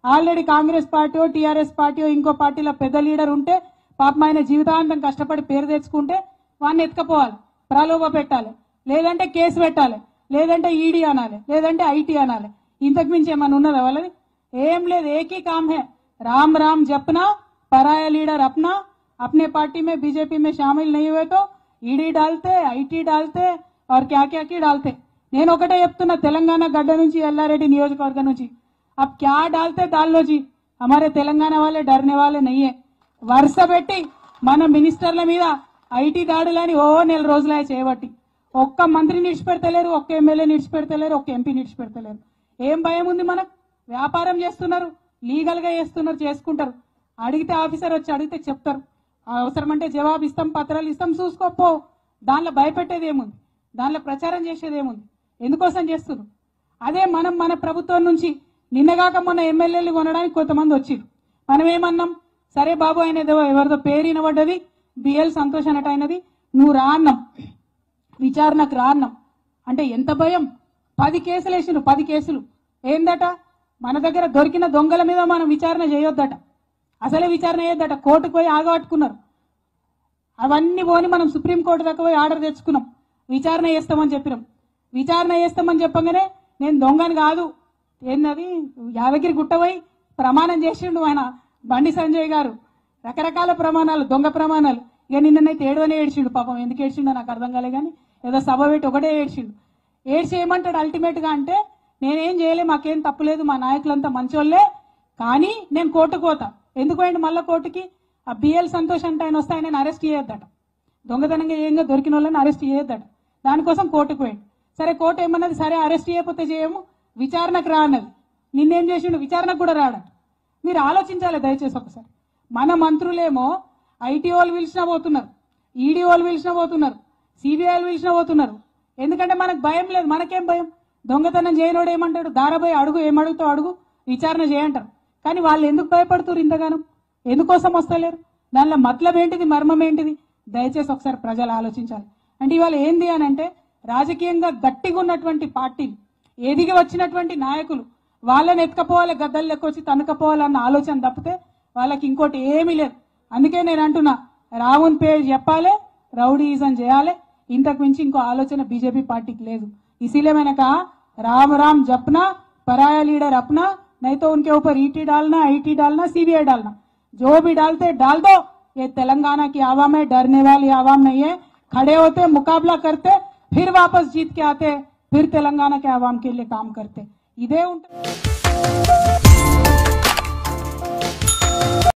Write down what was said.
Already Congress party TRS party ఇంకో పార్టీలో పెద్ద లీడర్ ఉంటే పాపం ఆయన జీవితాంతం కష్టపడి పేరు తెచ్చుకుంటే వాడిని ఎత్తుకపోవాలి, ప్రలోభ పెట్టాలి, లేదంటే కేసు పెట్టాలి, లేదంటే ఈడీ అనాలి, లేదంటే ఐటీ అనాలి. ఇంతకు మించి ఏమన్నా ఉన్నదా వాళ్ళది? ఏం లేదు. ఏకీ काम है, राम राम जपना, पराया लीडर अपना, अपने पार्टी में बीजेपी में शामिल नहीं हुए तो ईडी डालते, ఐటీ डालते और क्या क्या की डालते. నేను ఒకటే చెప్తున్నా, తెలంగాణ గడ్డ నుంచి ఎల్లారెడ్డి నియోజకవర్గం నుంచి अब क्या डालते डाल लो जी, हमारे तेलंगाना वाले डरने वाले नहीं है. వరుస పెట్టి మన మినిస్టర్ల మీద ఐటీ దాడులని నెల రోజులే చేయబట్టి ఒక్క మంత్రిని విడిచిపెడతలేరు, ఒక్క ఎమ్మెల్యేని విడిచిపెడతలేరు, ఒక్క ఎంపీని విడిచిపెడతలేరు. ఏం భయం ఉంది మనకు? వ్యాపారం చేస్తున్నారు, లీగల్ గా చేస్తున్నారు, చేసుకుంటారు. అడిగితే ఆఫీసర్ వచ్చి అడిగితే చెప్తారు, అవసరమంటే జవాబు ఇస్తాం, పత్రాలు ఇస్తాం, చూసుకోపో. దానిలో భయపెట్టేది ఏముంది? దానిలో ప్రచారం చేసేది ఏముంది? ఎందుకోసం చేస్తున్నారు? అదే మనం మన ప్రభుత్వం నుంచి నిన్నగాక మొన్న ఎమ్మెల్యేలు కొనడానికి కొంతమంది వచ్చిరు. మనం ఏమన్నాం? సరే బాబు, ఆయన ఎవరిదో పేరు వినబడ్డది, బిఎల్ సంతోష్ అన్నట్టు అయినది, నువ్వు రా అన్నాం, విచారణకు రా అన్నాం. అంటే ఎంత భయం! 10 కేసులు వేసిండు, 10 కేసులు. ఏందట? మన దగ్గర దొరికిన దొంగల మీద మనం విచారణ చేయొద్దట, అసలే విచారణ చేయొద్దట. కోర్టుకు పోయి ఆగబట్టుకున్నారు. అవన్నీ పోని మనం సుప్రీంకోర్టు దాకా పోయి ఆర్డర్ తెచ్చుకున్నాం, విచారణ చేస్తామని చెప్పినాం. విచారణ చేస్తామని చెప్పగానే నేను దొంగని కాదు, ఏందది యాదగిరి గుట్ట పోయి ప్రమాణం చేసిండు ఆయన బండి సంజయ్ గారు. రకరకాల ప్రమాణాలు, దొంగ ప్రమాణాలు. ఇక నిన్ననైతే ఏడవనే ఏడ్చిండు. పాపం ఎందుకు ఏడ్చిండో నాకు అర్థం కాలే, కానీ ఏదో సభ పెట్టి ఒకటే ఏడ్చిండు. ఏడ్చి ఏమంటాడు అల్టిమేట్ గా అంటే, నేనేం చేయలే, మాకేం తప్పులేదు, మా నాయకులంతా మంచోళ్లే, కానీ నేను కోర్టుకు పోతా. ఎందుకు పోయిండు మళ్ళీ కోర్టుకి? ఆ బిఎల్ సంతోష్ అంటే ఆయన వస్తే ఆయన అరెస్ట్ చేయొద్దట, దొంగతనంగా ఏంగా దొరికిన వాళ్ళని అరెస్ట్ చేయొద్దట. దానికోసం కోర్టుకు పోయిండు. సరే, కోర్టు ఏమన్నది? సరే అరెస్ట్ చేయకపోతే చేయము, విచారణకు రా అన్నది. నిన్నేం చేసిండు? విచారణకు కూడా రాడట. మీరు ఆలోచించాలి దయచేసి ఒకసారి. మన మంత్రులేమో ఐటీ వాళ్ళు పిలిచినా పోతున్నారు, ఈడీ వాళ్ళు పిలిచినా పోతున్నారు, సిబిఐలు పిలిచినా పోతున్నారు. ఎందుకంటే మనకు భయం లేదు. మనకేం భయం? దొంగతనం చేయనోడు ఏమంటాడు? దారబోయి అడుగు, ఏమడుగుతావు అడుగు, విచారణ చేయంటారు. కానీ వాళ్ళు ఎందుకు భయపడుతున్నారు ఇంతగానం? ఎందుకోసం వస్తలేరు? దానిలో మతలబ్ ఏంటిది, మర్మం ఏంటిది? దయచేసి ఒకసారి ప్రజలు ఆలోచించాలి. అంటే ఇవాళ ఏంది అని అంటే, రాజకీయంగా గట్టిగా ఉన్నటువంటి పార్టీలు, ఎదిగి వచ్చినటువంటి నాయకులు, వాళ్ళని ఎత్తుకపోవాలి, గద్దలు లెక్కొచ్చి తనుకపోవాలన్న ఆలోచన తప్పితే వాళ్ళకి ఇంకోటి ఏమీ లేదు. అందుకే నేను అంటున్నా, రావున్ పేరు చెప్పాలి, రౌడీయిజం చేయాలి, ఇంతకు మించి ఇంకో ఆలోచన బీజేపీ పార్టీకి లేదు. इसीलिए मैंने कहा, राम राम जपना, पराया लीडर अपना, नहीं तो उनके ऊपर ईटी डालना, आईटी डालना, सीबीआई डालना, जो भी डालते डाल दो. ये तेलंगाना की आवाम है, डरने वाली आवाम नहीं है. खड़े होते, मुकाबला करते, फिर वापस जीत के आते, फिर तेलंगाना के आवाम के लिए काम करते. इदे